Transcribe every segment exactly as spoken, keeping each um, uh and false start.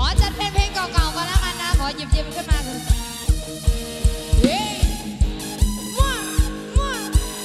อจัดเป็นเพลงเก่าๆก็แล้วกันนะขอหยิบหยิบมันขึ้นมาเลยเฮ้ยมั่วมั่ว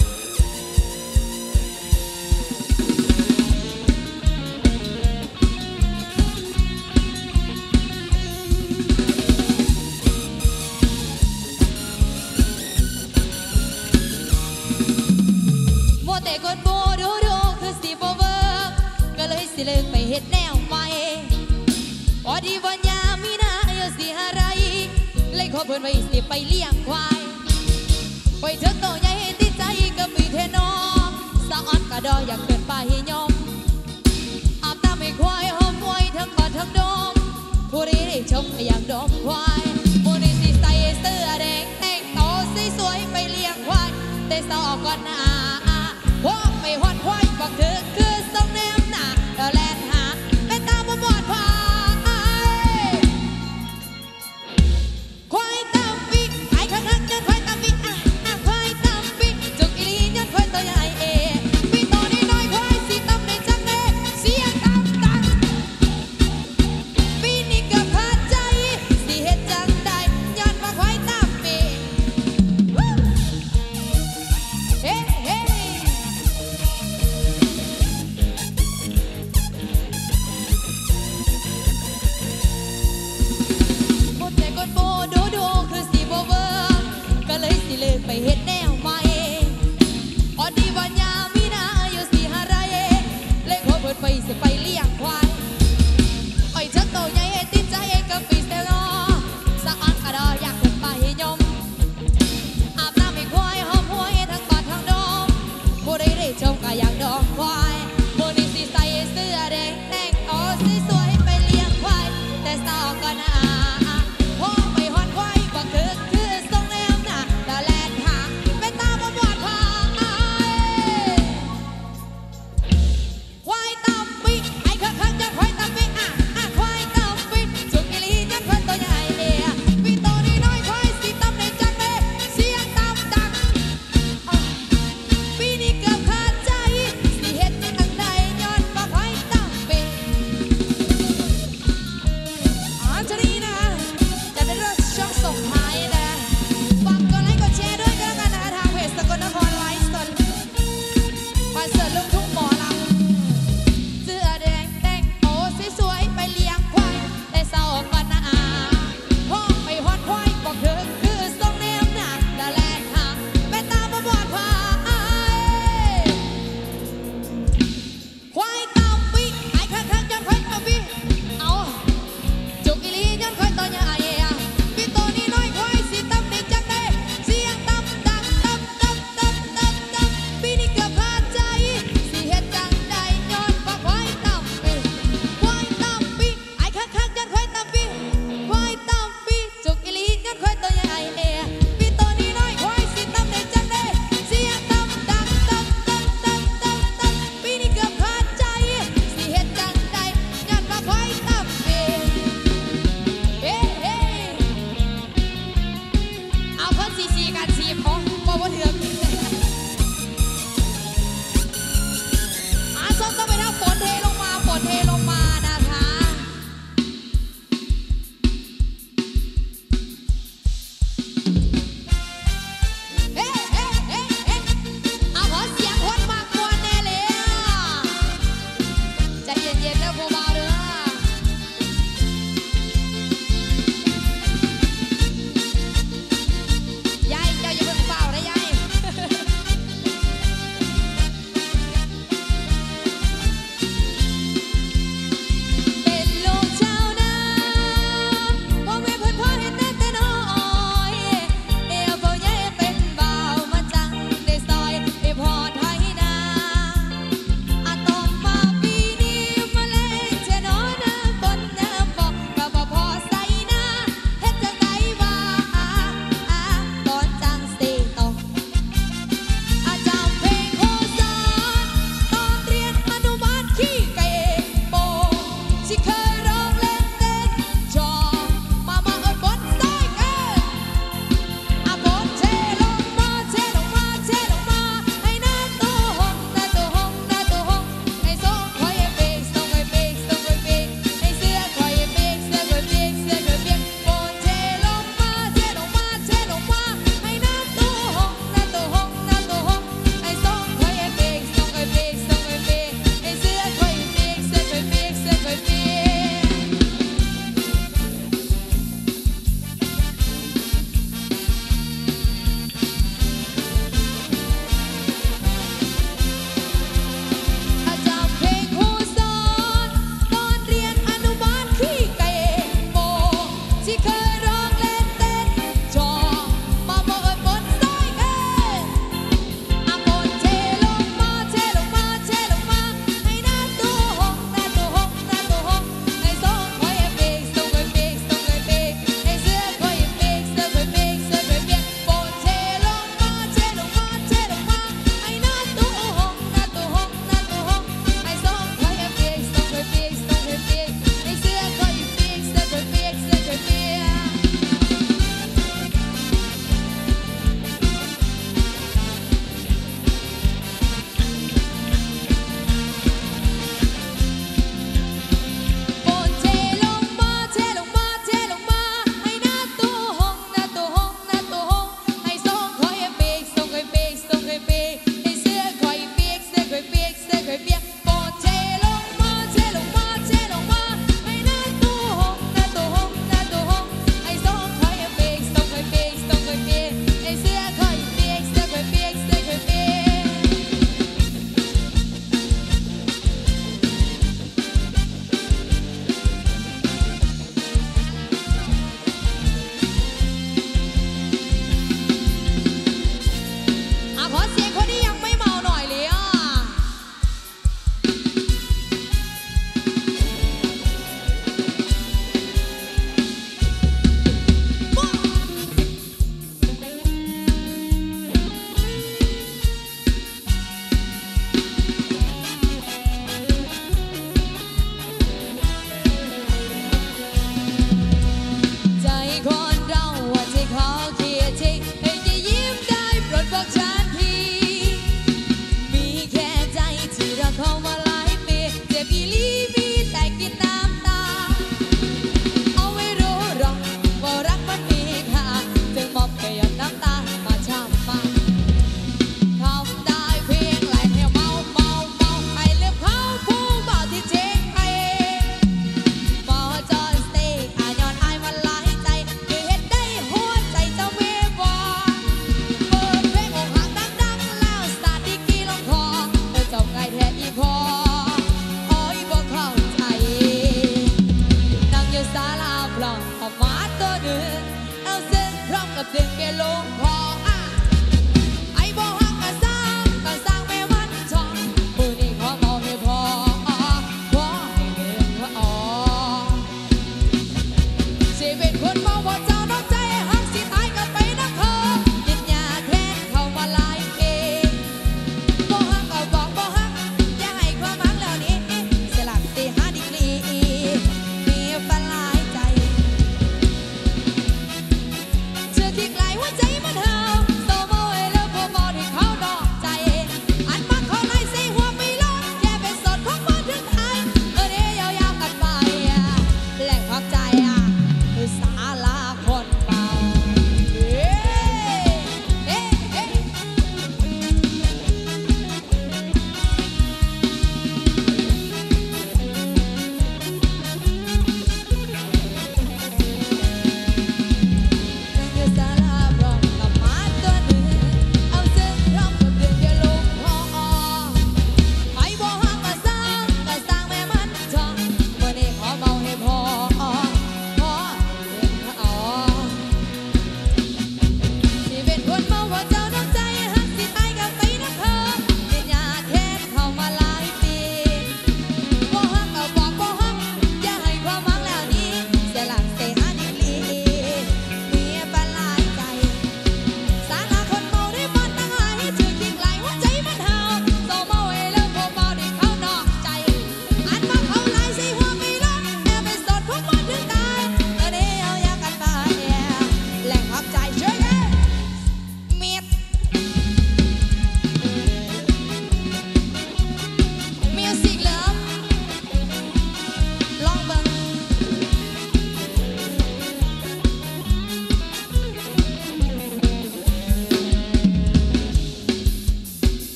โมเตกดโบดูดูคือสีโบเวอร์ก็เลยสิเลิกไปเฮ็ดแนวใหม่พอดีวันยามีนาอยู่สิอะไรเลยขอเพิ่นไว้สิไปเลี้ยงควายไปเถิดโตใหญ่ติดใจกับมีเทนอสะออนกระดออยากเกินไปยอมอาบน้ำให้ควายหอมมวยทั้งกอดทั้งดมผู้ใดได้ชมก็อยากดมควายผู้ใดสิใส่เสื้อแดงแต่งโตสวยๆไปเลี้ยงควายแต่สาวก่อนหน้าพวกไปหอดควายบอกเธอคือทรงแนมหน้าแล้วแลนหาไปตามมาบอดพาควายตามปีไอ้ข้างๆยันควายตามปีอ่ะอ่ะควายตามปีจุกอีลียันควายตัวใหญ่เอปีตัวน้อยๆควายสีตำในจังเอเสียงตำตังปีนี้เกือบขาดใจสิเฮ็ดจังใดย้อนว่าควายตามปีเฮ้เฮ้กดโบดูดูคือสีโบเวอร์ก็เลยสิเลิกไปเฮ็ดแนวใหม่พอดีวันยามีนาอยู่สิหาไรเลยขอเพิ่นไปสิไปเลี้ยงควายไปเถิดโตใหญ่ติดใจกับปีเซลอสะออนกระดออยากเกินไปยอมอาบน้ำให้ควายหอมหวยทั้งกอดทั้งดมผู้ใดได้ชมก็อยากดองควายผู้นี้สิใส่เสื้อแดงแต่งโตสวยๆไปเลี้ยงควายแต่สาวก็น่า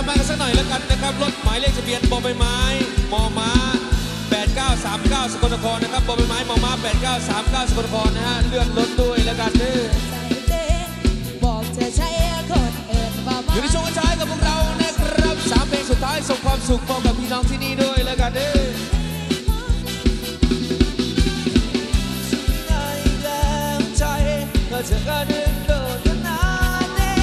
มากันสักหน่อยแล้วกันนะครับรถหมายเลขทะเบียนบอใบไม้มอม้าแปดเก้าสามเก้าสกลนครนะครับบอใบไม้มอม้าแปดเก้าสามเก้าสกลนครนะฮะเลื่อนรถด้วยแล้วกันเด้อบอกเธอใช่คนเอิญว่าอยู่ในช่วงท้ายกับพวกเรานะครับสามเพลงสุดท้ายส่งความสุขมอบกับพี่น้องที่นี่ด้วยแล้วกันเด้อเธอจะกระดึงโดดขนาดนี้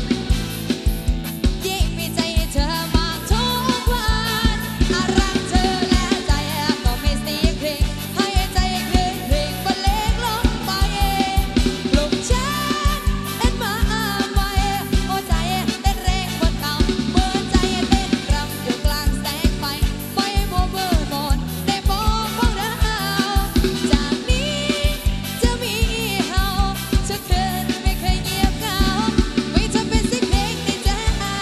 ยิ่งมีใจให้เธอมากทุกวันรักเธอและใจก็ไม่เสียเพลงให้ใจคลื่นเพลงบรรเลงลงไปปลุกฉันเต้นมาใหม่โอ้ใจเต้นแรงบนเขาเมื่อใจเต้นรำอยู่กลางแสงไฟไฟมัวมืดมนได้บอกพวกเราจากนี้จะมีเฮาจะคืนไม่เคยเงียบเหงาไม่ทำเป็นเสียงเพลงในใจ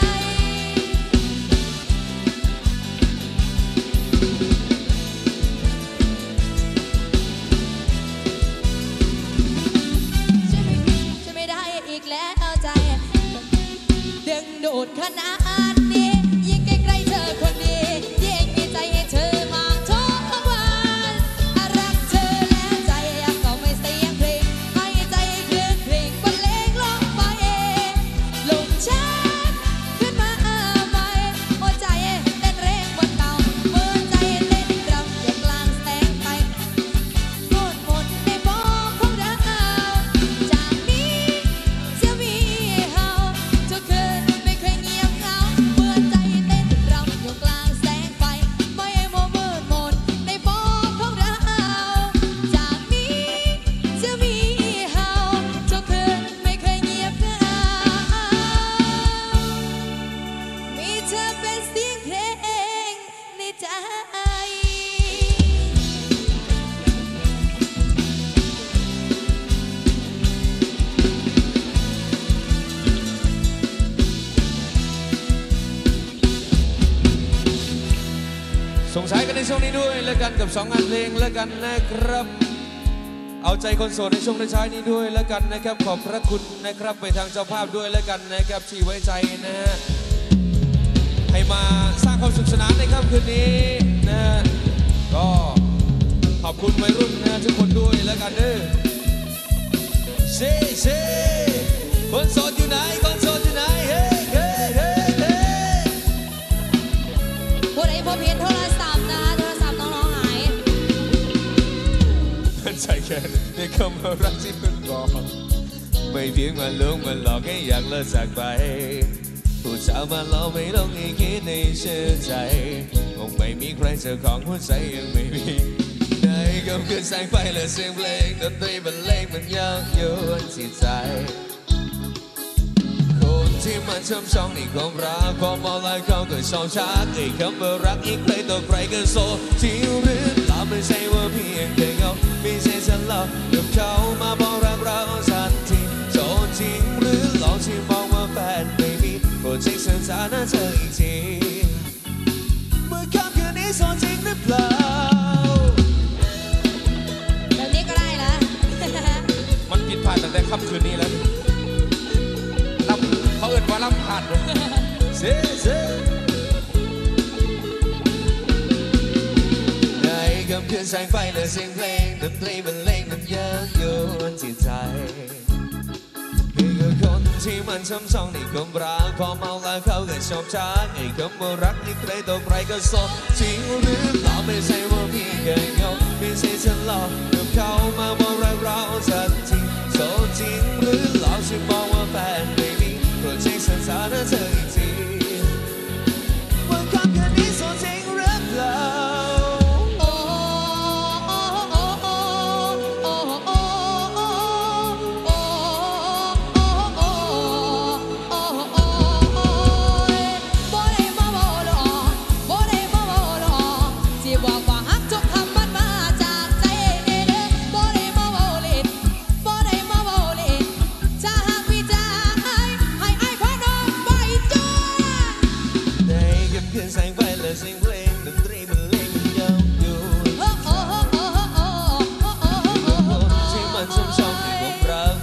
จะไม่ได้อีกแล้วใจดึงดูดขนาดนี้ยิ่งใกล้ๆเธอคนดียิ่งมีใจให้เธอมากทุกวันรักเธอและใจก็ไม่เสียงเพลงให้ใจคลื่นเพลงบรรเลงลงไปลุกฉันขึ้นมาใหม่โอ้ใจเต้นแรงบนเก่าเมื่อใจเต้นรำอยู่กลางแสงไฟโคตรหมดในบอกของเราจากนี้จะมีเฮาทุกคืนไม่เคยเงียบเหงาเมื่อใจเต้นรำอยู่กลางแสงไฟไม่มัวมืดมนในบอกของเราจากนี้จะมีเฮาทุกคืนไม่เคยเงียบเหงามีเธอเป็นเสียงเพลงในใจส่งสายกันในช่วงนี้ด้วยแล้วกันกับสองงานเพลงแล้วกันนะครับเอาใจคนโสดในช่วงท้ายนี้ด้วยแล้วกันนะครับขอบพระคุณนะครับไปทางเจ้าภาพด้วยแล้วกันนะครับที่ไว้ใจนะฮะให้มาสร้างความสุขสนานในค่ำคืนนี้นะฮะก็ขอบคุณวัยรุ่นนะทุกคนด้วยแล้วกันเด้อเซ่เซ่คนโสดอยู่ไหนคนโสดอยู่ไหนเฮ้เฮ้เฮ้เฮ้ผู้ใดพบเห็นโทรศัพท์นะโทรศัพท์น้องๆหายมันใจแค่ในคำว่ารักที่คุณบอกไม่เพียงมาลวงมาหลอกให้อยากเลิกจากไปผู้สาวมาหลอกไม่ต้องให้คิดในเชื่อใจคงไม่มีใครเจ้าของหัวใจยังไม่มีได้ก็คือแสงไฟและเสียงเพลงดนตรีบรรเลงมันยังโยนจิตใจที่มันช้ำช่องในความรักพอมองแล้วเขาก็ชอบชักไอ้คำว่ารักอีกใครต่อใครก็โซจริงหรือเปล่าไม่ใช่ว่าเพียงแค่เงาไม่ใช่ฉันหลอกกับเขามาบอกรักเราทันทีโซจริงหรือหลอกที่มองว่าแฟนไม่มีโปรดเช็คสถานะเธออีกทีเมื่อค่ำคืนนี้โซจริงหรือเปล่าแบบนี้ก็ได้ละมันผิดพลาดตั้งแต่ค่ำคืนนี้แล้วเขาเอิ้นว่าลำพัดเซ่เซ่ในค่ำคืนแสงไฟและเสียงเพลงดนตรีบรรเลงมันยังโยนจิตใจคือคนที่มันช้ำช่องในความรักพอเมาแล้วเขาก็ชอบชักไอ้คำว่ารักนี่ใครต่อใครก็โซจริงหรือเปล่าไม่ใช่ว่าเพียงแค่เงาไม่ใช่ฉันหลอกกับเขามาบอกรักเราทันทีโซจริงหรือหลอกที่มองว่าแฟนไม่มีโปรดเช็คสถานะเธออีกทีว่าค่ำคืนนี้โซจริงหรือเปล่า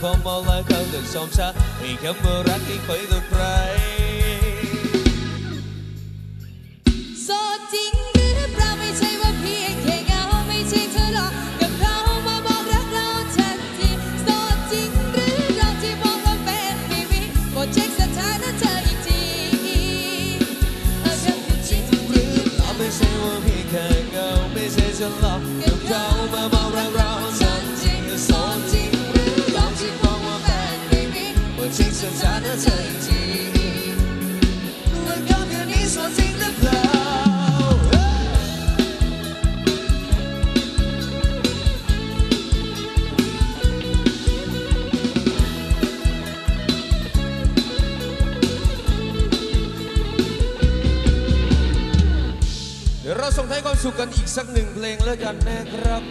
ชมชาให้คำว่ารักที่คอยต่อใครจะหลอกกับเขามาบอกรักเราฉันจริงโสดจริงหรือยอมที่มองว่าแฟนไม่มีว่าจริงสัญญาณเธออีกทีแล้วก็คืนนี้โสดจริงหรือเปล่าเราส่งท้ายความสุขกันอีกสักหนึ่งเพลงแล้วกันนะครับ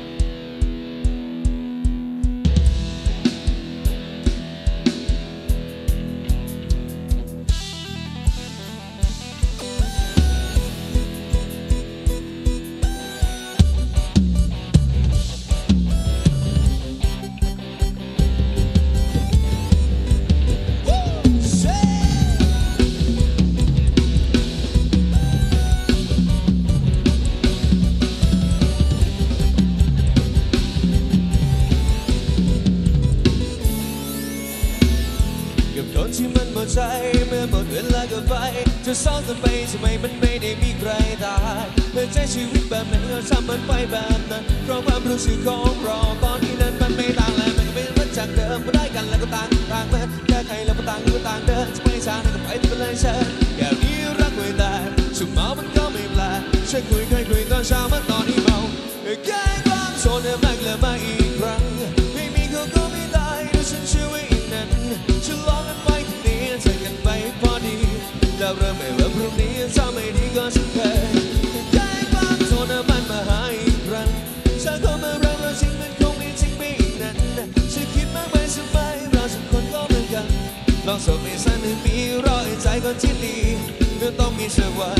ที่มันหมดใจเมื่อหมดเวลาก็ไปจะซ้อนกันไปทำไมมันไม่ได้มีใครตายเมื่อใจชีวิตแบบไหนเราทำมันไปแบบนั้นเพราะความรู้สึกของเราตอนนี้นั้นมันไม่ต่างแล้วมันก็เป็นเหมือนจากเดิมมาได้กันแล้วก็ต่างต่างเมื่อแค่ใครแล้วก็ต่างก็ต่างเดินจะไม่ช้าก็ไปที่เป็นเลยเชิญแค่นี้รักไม่ได้สุดเมามันก็ไม่แปลกช่วยคุยใครคุยตอนเช้าเมื่อตอนนี้เมาแค่ความโซนมากเลยมาอีกครั้งไม่มีเขาก็ไม่ได้ดูฉันเชื่อว่าอีกนั้นฉันลองกันไปใจกันไปพอดีแล้วเริ่มไม่ว่าพรุ่งนี้ถ้าไม่ดีก็ฉันเคยได้ความโซนมันมาหาอีกครั้งถ้าเขามารักเราจริงมันคงไม่จริงไม่อีกนั้นฉันคิดมากไปสบายเราสองคนก็เหมือนกันลองสบไม่สั้นหนึ่งปีรอให้ใจก่อนที่ดีมันต้องมีสักวัน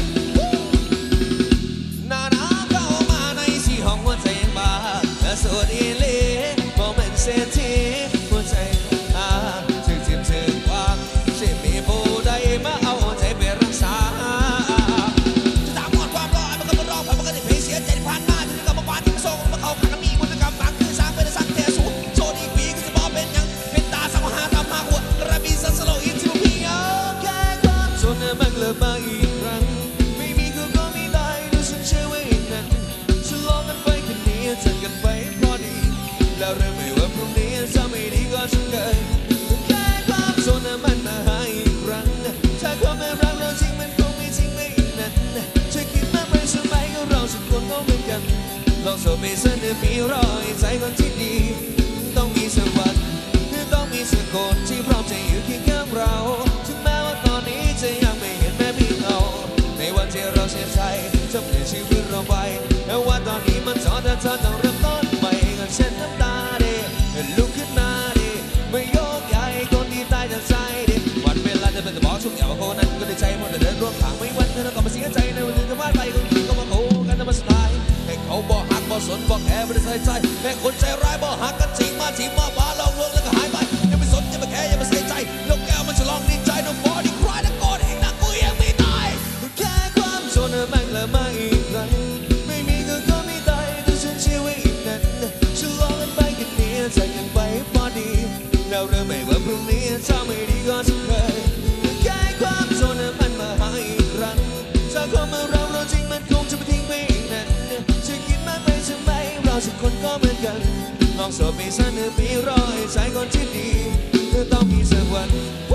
หน้าหนาวเข้ามาในสี่ห้องหัวใจยังบ้าแต่สวดอีเล่มองเป็นเศรษฐีหัวใจอ่าถึงจิบถึงวางมีผู้ใดมาเอาใจไปรักษาจะตามหมดความรอมันก็มารอมันก็ได้เพยเสียใจที่ผ่านมาที่กับมาบ้านที่มาส่งมาเข้าข้างมีบุญกรรมบางคือสร้างเป็นสร้างแต่สูงโชว์อีกปีก็จะบอกเป็นยังเป็นตาสังหาตามมาหัวกระบี่สันสโลอินที่ลูกพี่เอาแค่ความโซนมันเลิกมาอีกครั้งไม่มีก็ก็ไม่ได้ดูฉันเชื่อว่าอีกนั้นฉันลองกันไปคืนนี้เจอกันไปพอดีแล้วเริ่มไม่ว่าพรุ่งนี้ถ้าไม่ดีก็ฉันเคยแค่ความโซนมันมาหาอีกครั้งถ้าความไม่รักเราจริงมันคงไม่จริงไม่อีกนั้นช่วยคิดมากไปสมัยก็เราสองคนก็เหมือนกันลองสบไปสักหนึ่งปีรอให้ใจคนที่ดีต้องมีสักวันต้องมีสักคนที่พร้อมจะอยู่เคียงข้างเราถึงแม้ว่าตอนนี้จะยังไม่เห็นแม้เพียงเงาในวันที่เราเสียใจจะเปลี่ยนชีวิตเราไปแต่ว่าตอนนี้มันสอนเธอเธอต้องเริ่มต้นใหม่กันเช่นน้ำตาเด็ลุกขึ้นมาดิไม่โยกย้ายคนที่ตายจากใจดิวันเวลาจะเป็นแต่บอกช่วงอย่างว่าคนนั้นก็ได้ใจหมดแต่เดินร่วมทางไม่วันเธอต้องมาเสียใจในวันที่จะมาไปคนอื่นก็มาโค้กันจะมาสุดท้ายให้เขาบอกหักบอกสนบอกแอบไม่ได้ใส่ใจแม่คนใจร้ายบอกหักกันจริงมาจีบมาบ้าลองลวงแล้วก็หายไปอย่าไปสนอย่าไปแคร์อย่าไปใส่ใจนกแก้วมันฉลองดีใจนกบอดี้คลายแล้วกอดเองนักกูยังไม่ตายแค่ความโซนมันเลิกมาอีกครั้งไม่มีก็ก็ไม่ได้แต่ฉันเชื่อว่าอีกนั้นฉันลองกันไปกันนี้ใจกันไปพอดีแล้วเริ่มไม่ว่าพรุ่งนี้ถ้าไม่ดีก็ฉันเคยแค่ความโซนมันมาหาอีกครั้งถ้าความมาเราเราจริงมันคงจะไม่ทิ้งไปอีกนั้นจะคิดมากไปใช่ไหมเราสองคนก็เหมือนกันลองสบไปสักหนึ่งปีรอให้ใจก่อนที่ดีต้องมีสักวัน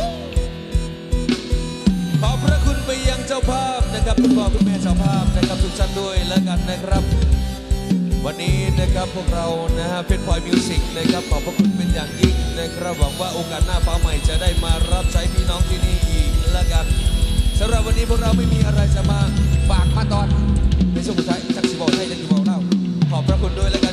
ขอบพระคุณไปยังเจ้าภาพนะครับคุณพ่อคุณแม่เจ้าภาพนะครับทุกท่านด้วยแล้วกันนะครับวันนี้นะครับพวกเรานะฮะเป็นพลอยมิวสิกนะครับขอบพระคุณเป็นอย่างยิ่งนะครับหวังว่าโอกาสหน้าฟ้าใหม่จะได้มารับใช้พี่น้องที่นี่อีกแล้วกันสำหรับวันนี้พวกเราไม่มีอะไรจะมาฝากมาตอนในช่วงสุดท้ายจักรสิบอกให้จักรสิบอกเล่าขอบพระคุณด้วยแล้วกัน